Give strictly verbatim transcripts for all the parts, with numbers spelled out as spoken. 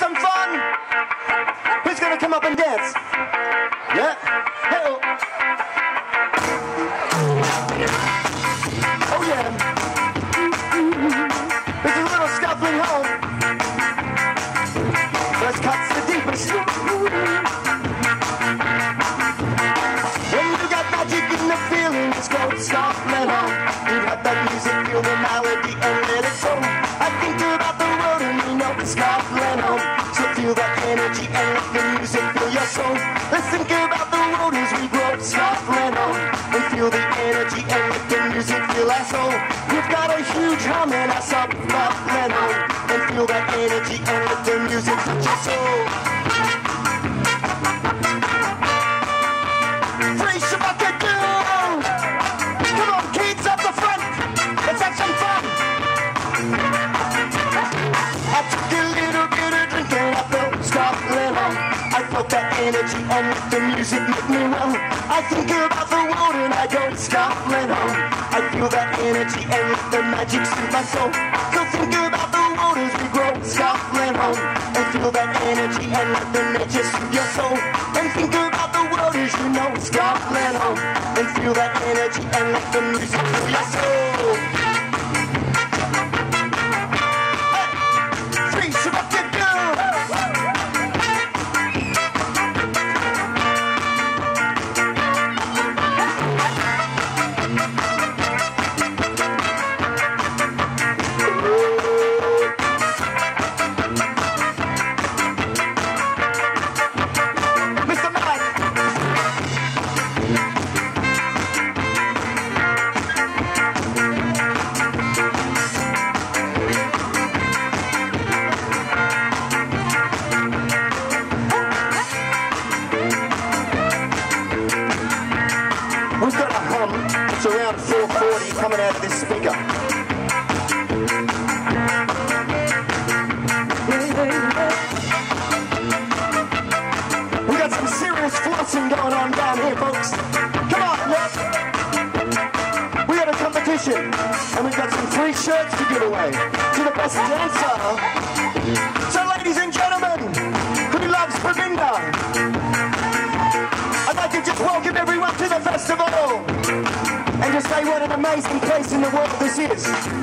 some fun? Who's gonna come up and dance? Yeah? Hey-oh. Oh yeah. This is a little scuffling home. First cuts the deepest. When you got magic in the feeling, it's called scuffling home. You got that music, feel the melody and let it go. I think about the road and you know it's scuffling home. So feel that energy and let the music fill your soul. Let's think about the road as we grow, scuffling home. And feel the energy and let the music fill our soul. We've got a huge hum in our scuffling home. And feel that energy and let the music touch your soul. Free Shabaka-do! Come on, kids up the front. Let's have some fun. I took a little bit of drink and I felt scuffling home. I felt that energy and the music make me well. I think about the world and I go scuffling home. I feel that energy and the magic soothe my soul. So think about the world as we grow, scuffling home. And feel that energy and let the nature soothe your soul. And think about the world as you know, scuffling home. And feel that energy and let the music fill your soul. We've got a hum, it's around four forty coming out of this speaker. We've got some serious flossing going on down here, folks. Come on, look. We got a competition, and we've got some free shirts to give away to the best dancer. So ladies and gentlemen, who loves Babinda? I'd like to just welcome everyone to the festival and just say what an amazing place in the world this is.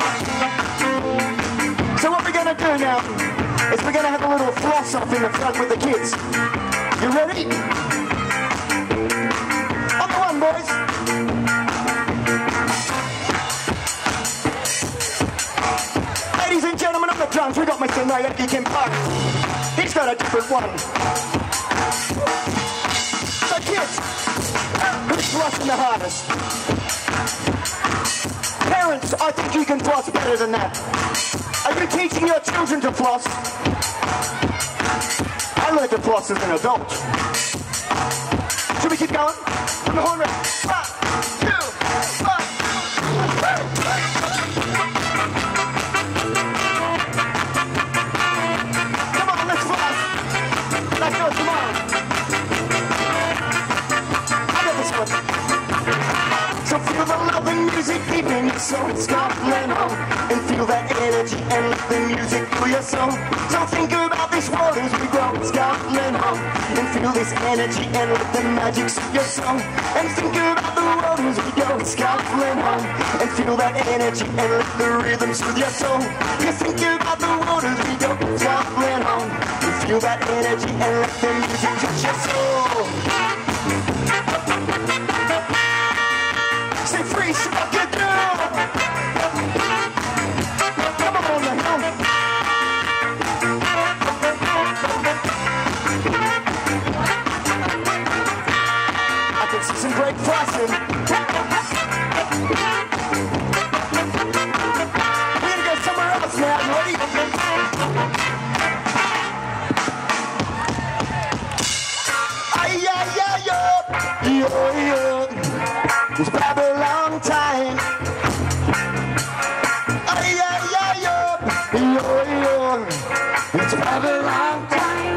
So what we're going to do now is we're going to have a little floss off in the front with the kids. You ready? On the one, boys. Ladies and gentlemen, on the drums, we got Mister Naoki Kimpo. He's got a different one. Kids, who's flossing the hardest? Parents, I think you can floss better than that. Are you teaching your children to floss? I learned to floss as an adult. Should we keep going? From the horn round. One, two, one. Come on, let's floss. Let's do it tomorrow. So feel the love and music deep in your soul, scuffling home. And feel that energy and let the music fill your soul. So think about this world as we grow, scuffling home. And feel this energy and let the magic soothe your soul. And think about the world as we go, scuffling home. And feel that energy and let the rhythm soothe your soul. You think about the world as we go, scuffling home. And feel that energy and let the music touch your soul. Say free, Shabaka-do! Come on, on the hill. I can see some great flossing. We're gonna go somewhere else now, you ready? Ay, ay, ay, yo, yo, yo. It's probably a long time. Ay, ay, ay, yo, yo, yo. It's probably a long time.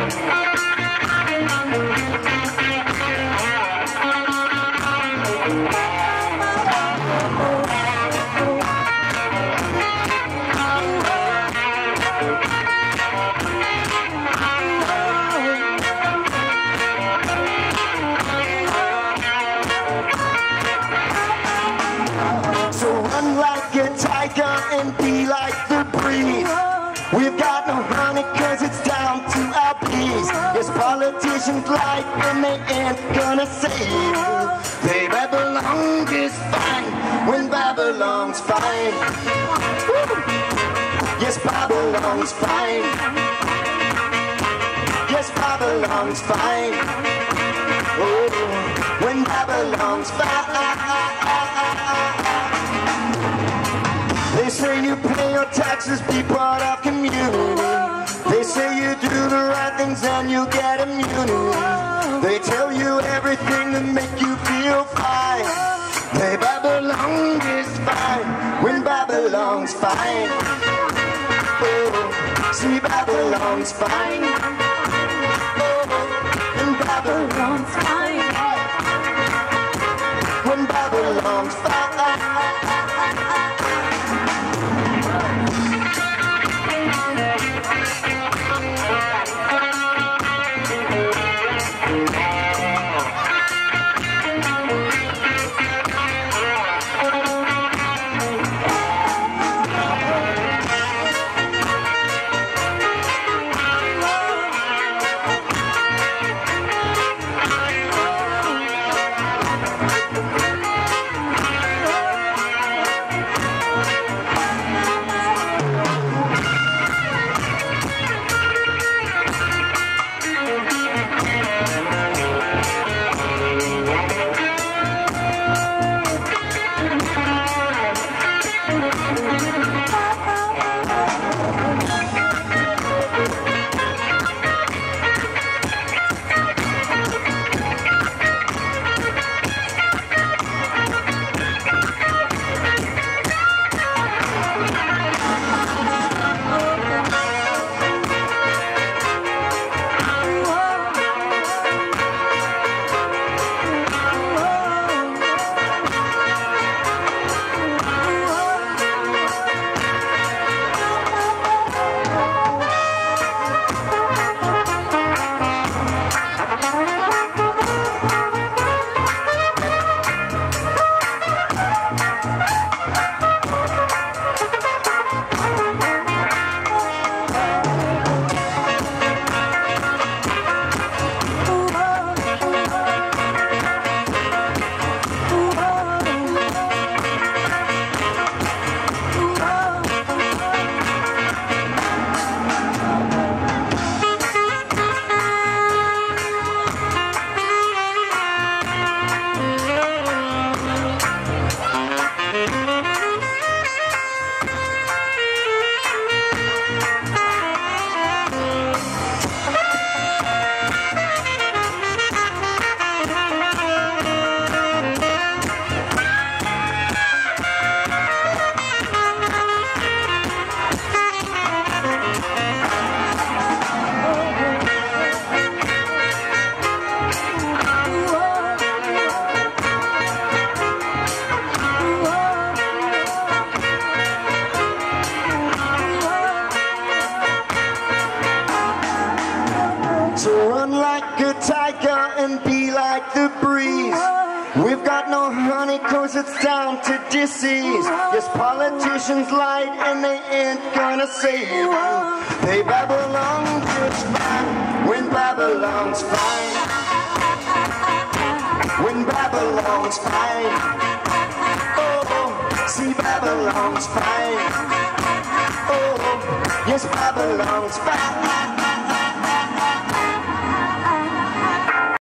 Bye. and be like the breeze. We've got no honey cause it's down to our bees. Yes, politicians lie and they ain't gonna save you. They Babylon is fine when Babylon's fine. Woo! Yes, Babylon's fine. Yes, Babylon's fine. Oh, when Babylon's fine. They say you pay your taxes, be part of community. They say you do the right things and you'll get immunity. They tell you everything to make you feel fine. They Babylon is fine when Babylon's fine. Oh, see Babylon's fine. Oh, when Babylon's fine. When Babylon's fine. And be like the breeze. We've got no honey cause it's down to disease. Yes, politicians lied and they ain't gonna save you. They Babylon just fine when Babylon's fine. When Babylon's fine. Oh, see Babylon's fine. Oh, yes, Babylon's fine.